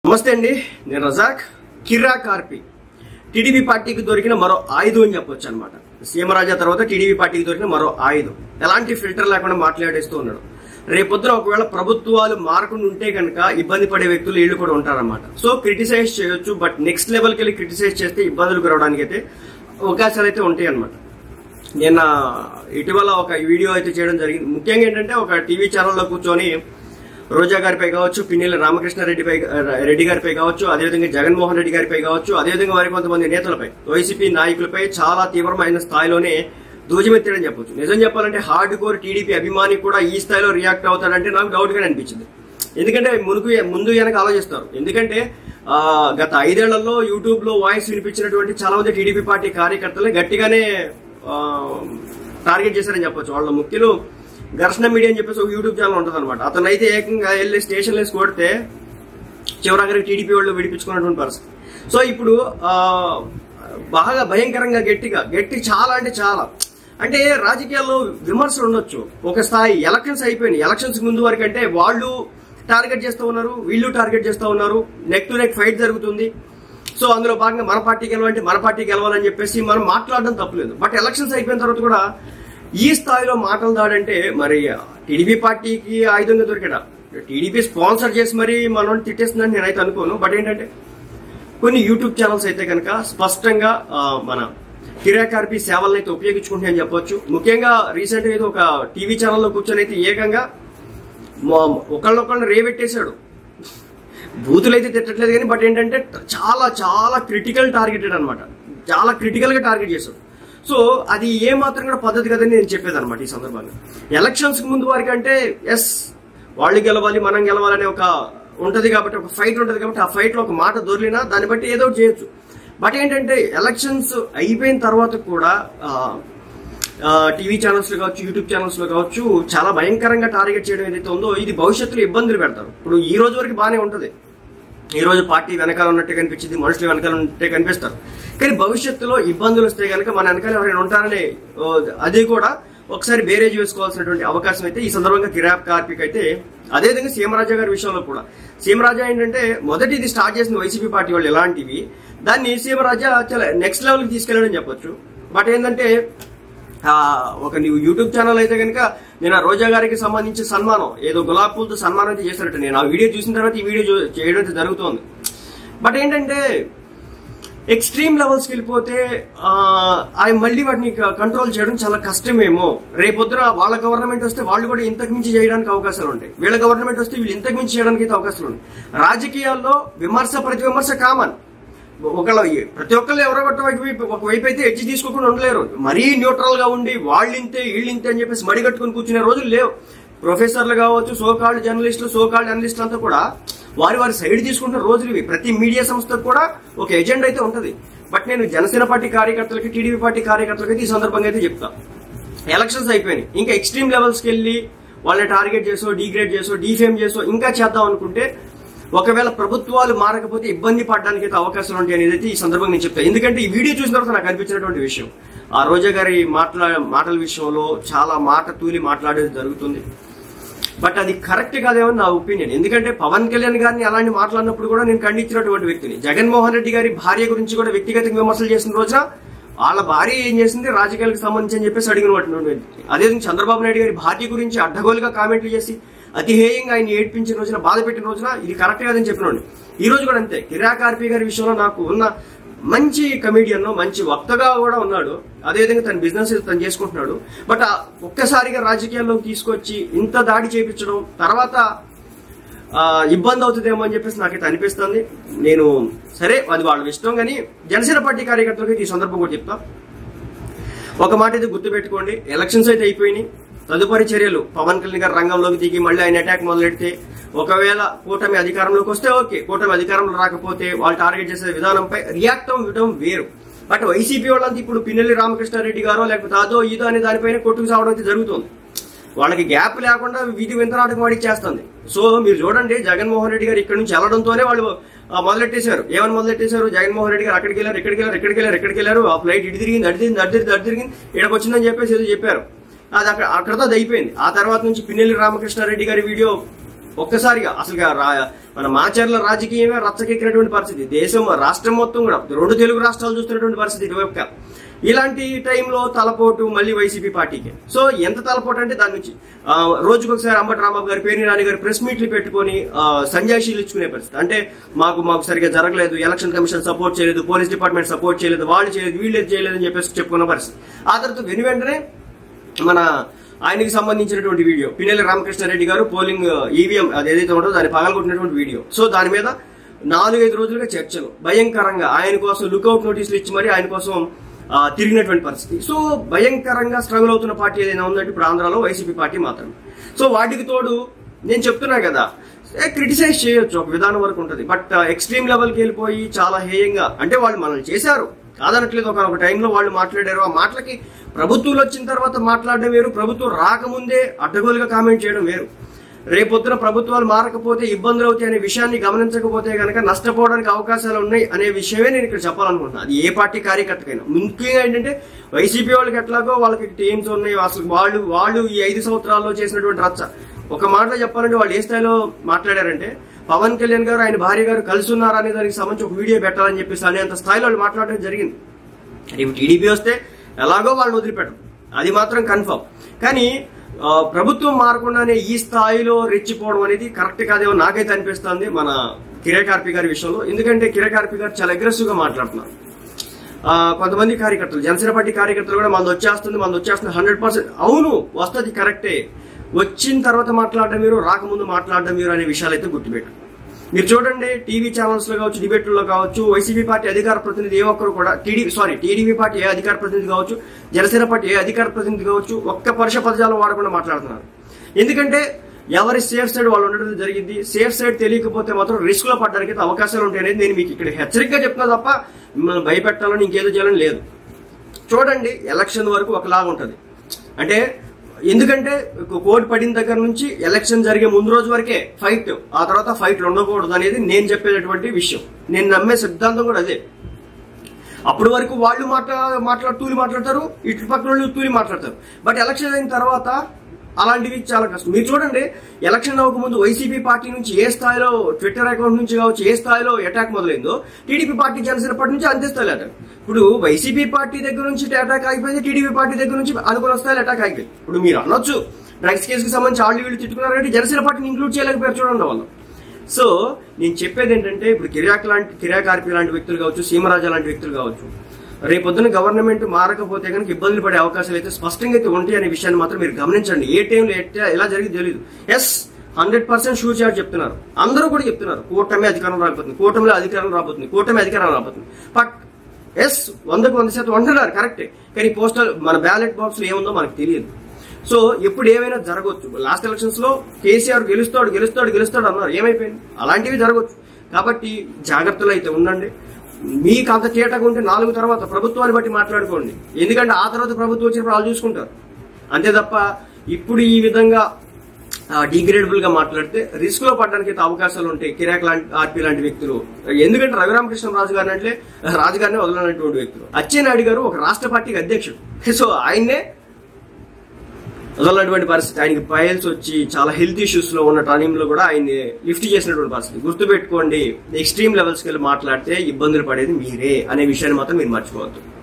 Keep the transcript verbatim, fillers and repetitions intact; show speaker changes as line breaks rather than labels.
నమస్తే అండి, నేను రజాక్. కిర్రా కార్పి టీడీపీ పార్టీకి దొరికిన మరో ఆయుధం అని చెప్పొచ్చు అనమాట. సీఎం రాజా తర్వాత టీడీపీ పార్టీకి దొరికిన మరో ఆయుధం. ఎలాంటి ఫిల్టర్ లేకుండా మాట్లాడేస్తూ ఉన్నాడు. రేపొద్దున ఒకవేళ ప్రభుత్వాలు మారకుండా ఉంటే కనుక ఇబ్బంది పడే వ్యక్తులు వీళ్ళు కూడా ఉంటారన్నమాట. సో క్రిటిసైజ్ చేయొచ్చు, బట్ నెక్స్ట్ లెవెల్కి వెళ్ళి క్రిటిసైజ్ చేస్తే ఇబ్బందులు రావడానికి అయితే అవకాశాలు అయితే ఉంటాయి అనమాట. నిన్న ఇటీవల ఒక వీడియో అయితే చేయడం జరిగింది. ముఖ్యంగా ఏంటంటే ఒక టీవీ ఛానల్లో కూర్చొని రోజా గారిపై కావచ్చు, పిన్నెల్లి రామకృష్ణారెడ్డిపై రెడ్డి గారిపై కావచ్చు, అదేవిధంగా జగన్మోహన్ రెడ్డి గారిపై కావచ్చు, అదేవిధంగా వారి కొంతమంది నేతలపై, వైసీపీ నాయకులపై చాలా తీవ్రమైన స్థాయిలోనే ధ్వజమెత్తాడని చెప్పొచ్చు. నిజం చెప్పాలంటే హార్డ్ కోర్ టీడీపీ అభిమాని కూడా ఈ స్థాయిలో రియాక్ట్ అవుతాడంటే నాకు డౌట్ గానే అనిపించింది. ఎందుకంటే మునుకు ముందు వెనక ఆలోచిస్తారు. ఎందుకంటే గత ఐదేళ్లలో యూట్యూబ్ లో వాయిస్ వినిపించినటువంటి చాలా మంది టీడీపీ పార్టీ కార్యకర్తలు గట్టిగానే టార్గెట్ చేశారని చెప్పొచ్చు. వాళ్ళ ముఖ్యులు ఘర్షణ మీడియా అని చెప్పేసి ఒక యూట్యూబ్ ఛానల్ ఉంటుంది అనమాట. అతను అయితే ఏకంగా వెళ్ళి స్టేషన్ వేసి కొడితే చివరాఖరికి టీడీపీ వాళ్ళు విడిపించుకున్నటువంటి పరిస్థితి. సో ఇప్పుడు బాగా భయంకరంగా గట్టిగా గట్టి చాలా అంటే చాలా అంటే రాజకీయాల్లో విమర్శలు ఉండొచ్చు ఒక స్థాయి. ఎలక్షన్స్ అయిపోయినాయి. ఎలక్షన్స్ ముందు వరకు అంటే వాళ్ళు టార్గెట్ చేస్తూ ఉన్నారు, వీళ్ళు టార్గెట్ చేస్తూ ఉన్నారు, నెక్ టు నెక్ ఫైట్ జరుగుతుంది. సో అందులో భాగంగా మన పార్టీ గెలవాలంటే మన పార్టీ గెలవాలని చెప్పేసి మనం మాట్లాడడం తప్పలేదు. బట్ ఎలక్షన్స్ అయిపోయిన తర్వాత కూడా ఈ స్థాయిలో మాటలు దాడంటే మరి టీడీపీ పార్టీకి ఆయుధంగా దొరికాడా? టీడీపీ స్పాన్సర్ చేసి మరి మనం తిట్టేస్తుందని నేనైతే అనుకోను. బట్ ఏంటంటే కొన్ని యూట్యూబ్ ఛానల్స్ అయితే కనుక స్పష్టంగా మన కిర్రా కార్పి సేవలను అయితే ఉపయోగించుకుంటాయని చెప్పొచ్చు. ముఖ్యంగా రీసెంట్ గా అయితే ఒక టీవీ ఛానల్లో కూర్చొని అయితే ఏకంగా ఒకళ్ళొకళ్ళని రేవెట్టేశాడు. బూతులు అయితే తిట్టట్లేదు కానీ బట్ ఏంటంటే చాలా చాలా క్రిటికల్ టార్గెటెడ్ అనమాట. చాలా క్రిటికల్ గా టార్గెట్ చేశాడు. సో అది ఏ మాత్రం కూడా పద్ధతి కదని నేను చెప్పేది అనమాట. ఈ సందర్భంగా ఎలక్షన్స్ కు ముందు వారికి అంటే ఎస్ వాళ్ళు గెలవాలి మనం గెలవాలనే ఒక ఉంటది కాబట్టి, ఒక ఫైట్ ఉంటది కాబట్టి ఆ ఫైట్ లో ఒక మాట దొరికినా దాన్ని బట్టి ఏదో చేయొచ్చు. బట్ ఏంటంటే ఎలక్షన్స్ అయిపోయిన తర్వాత కూడా టీవీ ఛానల్స్ లో కావచ్చు, యూట్యూబ్ ఛానల్స్ లో కావచ్చు చాలా భయంకరంగా టార్గెట్ చేయడం ఏదైతే ఉందో ఇది భవిష్యత్తులో ఇబ్బందులు పెడతారు. ఇప్పుడు ఈ రోజు వరకు బాగానే ఉంటది. ఈ రోజు పార్టీ వెనకాల ఉన్నట్టే కనిపించింది, మనుషులు వెనకాల ఉన్నట్టే కనిపిస్తారు. కానీ భవిష్యత్తులో ఇబ్బందులు వస్తే కనుక మన వెనకాల ఎవరైనా ఉంటారనే అది కూడా ఒకసారి బేరేజ్ వేసుకోవాల్సినటువంటి అవకాశం అయితే ఈ సందర్భంగా కిర్రా కార్పికి అయితే. అదేవిధంగా సీఎం రాజా గారి విషయంలో కూడా సీఎం రాజా ఏంటంటే మొదటి ఇది స్టార్ట్ చేసిన వైసీపీ పార్టీ వాళ్ళు ఎలాంటివి దాన్ని సీఎం రాజా చాలా నెక్స్ట్ లెవెల్కి తీసుకెళ్లాడని చెప్పొచ్చు. బట్ ఏంటంటే ఒక యూట్యూబ్ ఛానల్ అయితే కనుక నేను ఆ రోజా గారికి సంబంధించి సన్మానం ఏదో గులాబ్ పూలతో సన్మానం అయితే చేశారట. నేను ఆ వీడియో చూసిన తర్వాత ఈ వీడియో చేయడం అయితే జరుగుతోంది. బట్ ఏంటంటే ఎక్స్ట్రీమ్ లెవెల్స్కి వెళ్ళిపోతే అవి మళ్ళీ వాటిని కంట్రోల్ చేయడం చాలా కష్టమేమో. రేపొద్దున వాళ్ళ గవర్నమెంట్ వస్తే వాళ్ళు కూడా ఇంతకు మించి చేయడానికి అవకాశాలు ఉంటాయి. వీళ్ళ గవర్నమెంట్ వస్తే వీళ్ళు ఇంతకు మించి చేయడానికి అయితే అవకాశాలు ఉంటాయి. రాజకీయాల్లో విమర్శ ప్రతి విమర్శ కామన్. ఒకళ్ళ ప్రతి ఒక్కళ్ళు ఎవరో ఒకటి ఒకవైపు అయితే ఎడ్జ్ తీసుకోకుండా ఉండలేరు. మరీ న్యూట్రల్ గా ఉండి వాళ్ళింతే వీళ్ళింతే అని చెప్పేసి మడి కట్టుకుని కూర్చునే రోజులు లేవు. ప్రొఫెసర్లు కావచ్చు, సోకాల్డ్ జర్నలిస్టులు, సోకాల్డ్ అనలిస్టులు అంతా కూడా వారి వారి సైడ్ తీసుకుంటున్న రోజులు ఇవి. ప్రతి మీడియా సంస్థకు కూడా ఒక ఎజెండా అయితే ఉంటది. బట్ నేను జనసేన పార్టీ కార్యకర్తలకి, టీడీపీ పార్టీ కార్యకర్తలకి ఈ సందర్భంగా అయితే చెప్తా, ఎలక్షన్స్ అయిపోయినాయి. ఇంకా ఎక్స్ట్రీమ్ లెవెల్స్ కి వెళ్ళి వాళ్ళని టార్గెట్ చేసో, డీగ్రేడ్ చేసో, డీఫేమ్ చేసో ఇంకా చేద్దాం అనుకుంటే ఒకవేళ ప్రభుత్వాలు మారకపోతే ఇబ్బంది పడడానికి అయితే అవకాశాలు ఉంటాయి అనేది అయితే ఈ సందర్భంగా నేను చెప్తాను. ఎందుకంటే ఈ వీడియో చూసిన తర్వాత నాకు అనిపించినటువంటి విషయం ఆ రోజా గారి మాట్లా మాటల విషయంలో చాలా మాట తూలి మాట్లాడేది జరుగుతుంది. బట్ అది కరెక్ట్ కాదేమని నా ఒపీనియన్. ఎందుకంటే పవన్ కళ్యాణ్ గారిని అలాంటి మాట్లాడినప్పుడు కూడా నేను ఖండించినటువంటి వ్యక్తిని. జగన్మోహన్ రెడ్డి గారి భార్య గురించి కూడా వ్యక్తిగతంగా విమర్శలు చేసిన రోజున వాళ్ళ భార్య ఏం చేసింది రాజకీయాలకు సంబంధించి అని చెప్పేసి అడిగినటువంటి వ్యక్తి. అదేవిధంగా చంద్రబాబు నాయుడు గారి భార్య గురించి అడ్డగోలుగా కామెంట్లు చేసి అతిహేయంగా ఆయన ఏడ్పించిన రోజున, బాధ పెట్టిన రోజున ఇది కరెక్ట్ కాదని చెప్పినండి. ఈ రోజు కూడా అంతే. కిర్రా కార్పి గారి విషయంలో నాకు ఉన్న మంచి కమీడియన్, మంచి వక్తగా కూడా ఉన్నాడు. అదేవిధంగా తన బిజినెస్ తను చేసుకుంటున్నాడు. బట్ ఒక్కసారిగా రాజకీయాల్లోకి తీసుకొచ్చి ఇంత దాడి చేయించడం తర్వాత ఇబ్బంది అవుతుందేమో అని చెప్పేసి నాకైతే అనిపిస్తుంది. నేను సరే అది వాళ్ళ ఇష్టం, కానీ జనసేన పార్టీ కార్యకర్తలకి ఈ సందర్భం కూడా చెప్తా, ఒక మాట అయితే గుర్తుపెట్టుకోండి. ఎలక్షన్స్ అయితే అయిపోయినాయి. తదుపరి చర్యలు పవన్ కళ్యాణ్ గారు రంగంలోకి దిగి మళ్ళీ ఆయన అటాక్ మొదలెడితే ఒకవేళ కూటమి అధికారంలోకి వస్తే ఓకే, కూటమి అధికారంలో రాకపోతే వాళ్ళు టార్గెట్ చేసే విధానంపై రియాక్ట్ అవ్వడం వేరు. బట్ వైసీపీ వాళ్ళంతా ఇప్పుడు పిన్నెల్లి రామకృష్ణారెడ్డి గారో లేకపోతే అదో ఇదో అనే దానిపైన కొట్టుకు సావడం అయితే జరుగుతుంది. వాళ్ళకి గ్యాప్ లేకుండా విధి వింతనాటకం వాడికి చేస్తుంది. సో మీరు చూడండి, జగన్మోహన్ రెడ్డి గారు ఇక్కడ నుంచి వెళ్ళడంతోనే వాళ్ళు మొదలెట్టేశారు. ఏమని మొదలెట్టేశారు? జగన్మోహన్ రెడ్డి గారు అక్కడికి వెళ్ళారు, ఎక్కడికి వెళ్ళారు, ఎక్కడికి వెళ్ళారు, ఎక్కడికి వెళ్ళారు, ఆ ఫ్లైట్ ఇటు తిరిగింది, అటు తిరిగింది, అటు తిరిగింది, అటు తిరిగింది, ఇక్కడికి వచ్చిందని చెప్పేసి ఏదో చెప్పారు. అది అక్కడ అక్కడతో అది అయిపోయింది. ఆ తర్వాత నుంచి పిన్నెల్లి రామకృష్ణారెడ్డి గారి వీడియో ఒక్కసారిగా అసలు మన మాచర్ల రాజకీయమే రచ్చకెక్కినటువంటి పరిస్థితి, దేశం రాష్ట్రం మొత్తం కూడా రెండు తెలుగు రాష్ట్రాలు చూస్తున్నటువంటి పరిస్థితి ఇటువైపుగా. ఇలాంటి టైంలో తలపోటు మళ్ళీ వైసీపీ పార్టీకి. సో ఎంత తలపోటు అంటే దాని నుంచి రోజుకొకసారి అంబటి రాంబాబు గారు, పేర్ని నాని గారు ప్రెస్ మీట్లు పెట్టుకుని సంజాయిషీలు ఇచ్చుకునే పరిస్థితి. అంటే మాకు మాకు సరిగ్గా జరగలేదు, ఎలక్షన్ కమిషన్ సపోర్ట్ చేయలేదు, పోలీస్ డిపార్ట్మెంట్ సపోర్ట్ చేయలేదు, వాళ్ళు చేయలేదు, వీళ్ళు చేయలేదు అని చెప్పేసి చెప్పుకున్న పరిస్థితి. ఆ తర్వాత వెను వెంటనే మన ఆయనకి సంబంధించినటువంటి వీడియో, పిన్నెల్లి రామకృష్ణారెడ్డి గారు పోలింగ్ ఈవీఎం అది ఏదైతే ఉంటుందో దాన్ని పగలగొట్టినటువంటి వీడియో. సో దాని మీద నాలుగైదు రోజులుగా చర్చలు, భయంకరంగా ఆయన కోసం లుకౌట్ నోటీసులు ఇచ్చి మరి ఆయన కోసం తిరిగినటువంటి పరిస్థితి. సో భయంకరంగా స్ట్రగుల్ అవుతున్న పార్టీ ఏదైనా ఉందంటే ఇప్పుడు ఆంధ్రాలో వైసీపీ పార్టీ మాత్రమే. సో వాటికి తోడు నేను చెప్తున్నా కదా, క్రిటిసైజ్ చేయొచ్చు ఒక విధానం వరకు ఉంటుంది, బట్ ఎక్స్ట్రీమ్ లెవెల్కి వెళ్ళిపోయి చాలా హేయంగా, అంటే వాళ్ళు మనల్ని చేశారు కాదనట్లేదు, ఒక ఒక టైంలో వాళ్ళు మాట్లాడారు. ఆ మాటలకి ప్రభుత్వాలు వచ్చిన తర్వాత మాట్లాడడం వేరు, ప్రభుత్వం రాకముందే అడ్డగోలుగా కామెంట్ చేయడం వేరు. రేపొద్దున ప్రభుత్వాలు మారకపోతే ఇబ్బందులు అవుతాయి అనే విషయాన్ని గమనించకపోతే కనుక నష్టపోవడానికి అవకాశాలు ఉన్నాయి అనే విషయమే నేను ఇక్కడ చెప్పాలనుకుంటున్నాను. అది ఏ పార్టీ కార్యకర్తకైనా. ముఖ్యంగా ఏంటంటే వైసీపీ వాళ్ళకి ఎట్లాగో వాళ్ళకి టీమ్స్ ఉన్నాయి, అసలు వాళ్ళు వాళ్ళు ఈ ఐదు సంవత్సరాల్లో చేసినటువంటి రచ్చ. ఒక మాటలో చెప్పాలంటే వాళ్ళు ఏ స్థాయిలో మాట్లాడారంటే, పవన్ కళ్యాణ్ గారు ఆయన భార్య గారు కలిసి ఉన్నారా అనే దానికి సంబంధించి ఒక వీడియో పెట్టాలని చెప్పేసి అనేంత స్థాయిలో వాళ్ళు మాట్లాడడం జరిగింది. రేపు టీడీపీ వస్తే ఎలాగో వాళ్ళని వదిలిపెట్టరు, అది మాత్రం కన్ఫర్మ్. కానీ ప్రభుత్వం మారకుండానే ఈ స్థాయిలో రెచ్చిపోవడం అనేది కరెక్ట్ కాదేమో నాకైతే అనిపిస్తుంది మన కిరణ్ కార్పి గారి విషయంలో. ఎందుకంటే కిరణ్ కార్పి గారు చాలా అగ్రెసివ్ గా మాట్లాడుతున్నారు. కొంతమంది కార్యకర్తలు, జనసేన పార్టీ కార్యకర్తలు కూడా మనది వచ్చేస్తుంది మనది వచ్చేస్తుంది హండ్రెడ్ పర్సెంట్ అవును వస్తుంది, కరెక్టే. వచ్చిన తర్వాత మాట్లాడడం మీరు, రాకముందు మాట్లాడడం మీరు అనే విషయాలు అయితే గుర్తుపెట్టు. మీరు చూడండి, టీవీ ఛానల్స్ లో కావచ్చు, డిబేట్లలో కావచ్చు, వైసీపీ పార్టీ అధికార ప్రతినిధి ఏ ఒక్కరు కూడా టీడీ సారీ టీడీపీ పార్టీ ఏ అధికార ప్రతినిధి కావచ్చు, జనసేన పార్టీ ఏ అధికార ప్రతినిధి కావచ్చు, ఒక్క పరుష పదజాలం వాడకుండా మాట్లాడుతున్నారు. ఎందుకంటే ఎవరి సేఫ్ సైడ్ వాళ్ళు ఉండడం జరిగింది. సేఫ్ సైడ్ తెలియకపోతే మాత్రం రిస్క్ లో పడడానికి అవకాశాలు ఉంటాయి అనేది నేను మీకు ఇక్కడ హెచ్చరికగా చెప్తున్నా తప్ప మిమ్మల్ని భయపెట్టాలని ఇంకేదో చేయాలని లేదు. చూడండి, ఎలక్షన్ వరకు ఒకలాగా ఉంటుంది. అంటే ఎందుకంటే కోడ్ పడిన దగ్గర నుంచి ఎలక్షన్ జరిగే ముందు రోజు వరకే ఫైట్, ఆ తర్వాత ఫైట్లు ఉండకూడదు అనేది నేను చెప్పేటటువంటి విషయం. నేను నమ్మే సిద్ధాంతం కూడా అదే. అప్పటి వరకు వాళ్ళు మాట్లా మాట్లాడు తూలి మాట్లాడతారు, ఇటు పక్కన వాళ్ళు తూలి మాట్లాడతారు. బట్ ఎలక్షన్ అయిన తర్వాత అలాంటివి చాలా కష్టం. మీరు చూడండి, ఎలక్షన్ అవ్వకముందు వైసీపీ పార్టీ నుంచి ఏ స్థాయిలో ట్విట్టర్ అకౌంట్ నుంచి కావచ్చు ఏ స్థాయిలో అటాక్ మొదలైందో, టీడీపీ పార్టీ జనసేన పార్టీ నుంచి అంతే స్థాయిలో అటాక్. ఇప్పుడు వైసీపీ పార్టీ దగ్గర నుంచి అటాక్ అయిపోయింది, టీడీపీ పార్టీ దగ్గర నుంచి అనుకున్న స్థాయిలో అటాక్ అయిపోయింది. ఇప్పుడు మీరు అనొచ్చు డ్రగ్స్ కేసుకి సంబంధించి ఆళ్ళు వీళ్ళు తిట్టుకున్నారు అంటే జనసేన పార్టీని ఇంక్లూడ్ చేయలేకపోయారు చూడండి వాళ్ళు. సో నేను చెప్పేది ఏంటంటే, ఇప్పుడు కిరాక్ లాంటి కిరాక్ ఆర్పి లాంటి వ్యక్తులు కావచ్చు, సీమరాజా లాంటి వ్యక్తులు కావచ్చు, రేపొద్దున గవర్నమెంట్ మారకపోతే కనుక ఇబ్బందులు పడే అవకాశాలు అయితే స్పష్టంగా అయితే ఉంటాయి అనే విషయాన్ని మాత్రం మీరు గమనించండి. ఏ టైంలో ఎలా జరిగింది తెలియదు. ఎస్, హండ్రెడ్ పర్సెంట్ షూర్ చేయాలి చెప్తున్నారు, అందరూ కూడా చెప్తున్నారు. కూటమి అధికారం రాబోతుంది, కూటమిలో అధికారం రాబోతుంది, కూటమి అధికారం రాబోతుంది. బట్ ఎస్, వందకు వంద శాతం అంటున్నారు కరెక్టే. కానీ పోస్టల్ మన బ్యాలెట్ బాక్స్ లో ఏముందో మనకు తెలియదు. సో ఎప్పుడు ఏమైనా జరగవచ్చు. లాస్ట్ ఎలక్షన్స్ లో కేసీఆర్ గెలుస్తాడు గెలుస్తాడు గెలుస్తాడు అన్నారు, ఏమైపోయింది? అలాంటివి జరగవచ్చు. కాబట్టి జాగ్రత్తలు అయితే ఉండండి. మీకు అంత తేటగా ఉంటే నాలుగు తర్వాత ప్రభుత్వాన్ని బట్టి మాట్లాడుకోండి. ఎందుకంటే ఆ తర్వాత ప్రభుత్వం వచ్చినప్పుడు వాళ్ళు చూసుకుంటారు. అంతే తప్ప ఇప్పుడు ఈ విధంగా డిగ్రేడబుల్ గా మాట్లాడితే రిస్క్ లో పడడానికి అయితే అవకాశాలు ఉంటాయి కిరాక్ లాంటి ఆర్పి లాంటి వ్యక్తులు. ఎందుకంటే రఘురామకృష్ణ రాజు గారిని అంటే రాజుగారిని వదలనటువంటి వ్యక్తులు. అచ్చెన్నాయుడు గారు ఒక రాష్ట్ర పార్టీకి అధ్యక్షుడు. సో ఆయన్నే వదలనటువంటి పరిస్థితి. ఆయనకి పైల్స్ వచ్చి చాలా హెల్త్ ఇష్యూస్ లో ఉన్న టైంలో కూడా ఆయన్ని లిఫ్ట్ చేసినటువంటి పరిస్థితి. గుర్తుపెట్టుకోండి, ఎక్స్ట్రీమ్ లెవెల్స్కి వెళ్ళి మాట్లాడితే ఇబ్బందులు పడేది మీరే అనే విషయాన్ని మాత్రం మీరు మర్చిపోవద్దు.